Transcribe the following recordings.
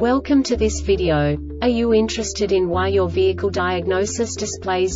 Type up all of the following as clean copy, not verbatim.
Welcome to this video. Are you interested in why your vehicle diagnosis displays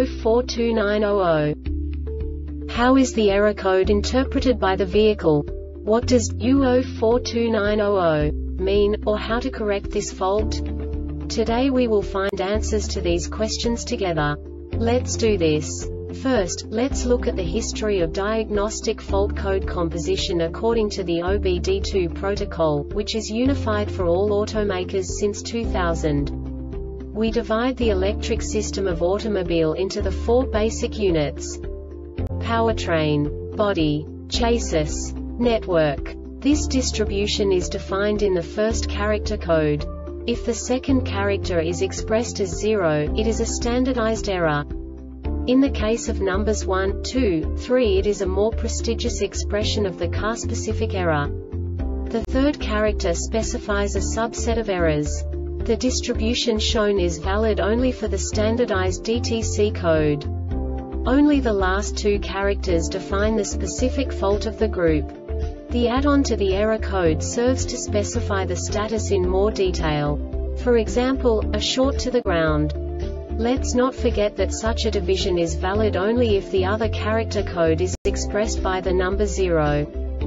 U042900? How is the error code interpreted by the vehicle? What does U042900 mean, or how to correct this fault? Today we will find answers to these questions together. Let's do this. First, let's look at the history of diagnostic fault code composition according to the OBD2 protocol, which is unified for all automakers since 2000. We divide the electric system of automobile into the four basic units: powertrain, body, chassis, network. This distribution is defined in the first character code. If the second character is expressed as 0, it is a standardized error. In the case of numbers 1, 2, 3, it is a more prestigious expression of the car-specific error. The third character specifies a subset of errors. The distribution shown is valid only for the standardized DTC code. Only the last two characters define the specific fault of the group. The add-on to the error code serves to specify the status in more detail. For example, a short to the ground. Let's not forget that such a division is valid only if the other character code is expressed by the number 0.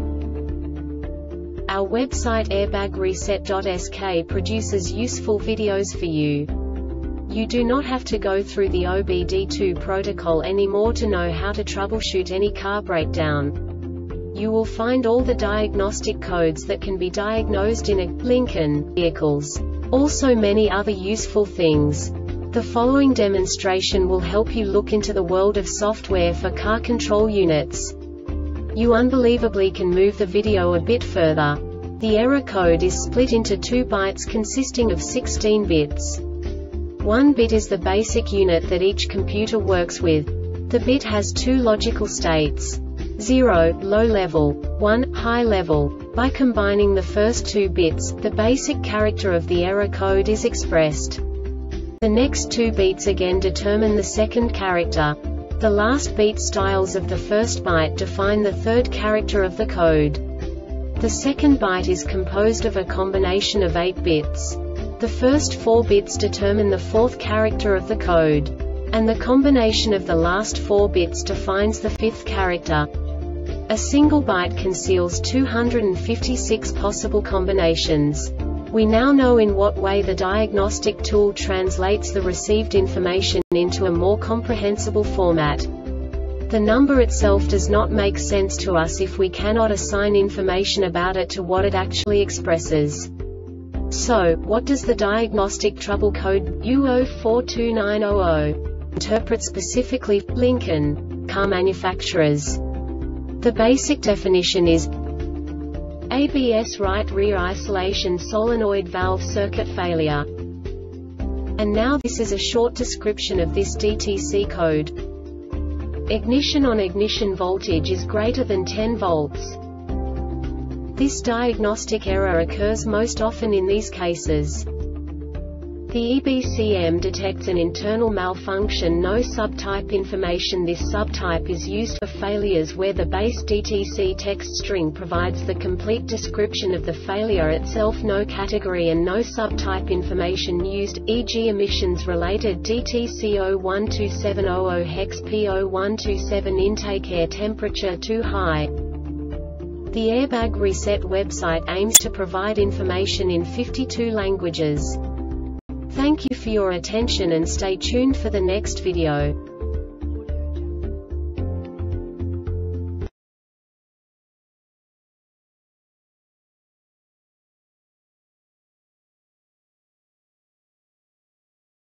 Our website airbagreset.sk produces useful videos for you. You do not have to go through the OBD2 protocol anymore to know how to troubleshoot any car breakdown. You will find all the diagnostic codes that can be diagnosed in a Lincoln vehicles. Also many other useful things. The following demonstration will help you look into the world of software for car control units. You unbelievably can move the video a bit further. The error code is split into 2 bytes consisting of 16 bits. 1 bit is the basic unit that each computer works with. The bit has 2 logical states: 0, low level, 1, high level. By combining the first 2 bits, the basic character of the error code is expressed. The next 2 beats again determine the second character. The last beat styles of the first byte define the third character of the code. The second byte is composed of a combination of 8 bits. The first 4 bits determine the fourth character of the code. And the combination of the last 4 bits defines the fifth character. A single byte conceals 256 possible combinations. We now know in what way the diagnostic tool translates the received information into a more comprehensible format. The number itself does not make sense to us if we cannot assign information about it to what it actually expresses. So, what does the diagnostic trouble code U042900 interpret specifically for Lincoln car manufacturers? The basic definition is ABS right rear isolation solenoid valve circuit failure. And now this is a short description of this DTC code. Ignition on ignition voltage is greater than 10 volts. This diagnostic error occurs most often in these cases. The EBCM detects an internal malfunction, no subtype information. This subtype is used for failures where the base DTC text string provides the complete description of the failure itself, no category and no subtype information used, e.g. emissions related DTC 012700 hex P0127 intake air temperature too high. The Airbag Reset website aims to provide information in 52 languages. Thank you for your attention and stay tuned for the next video.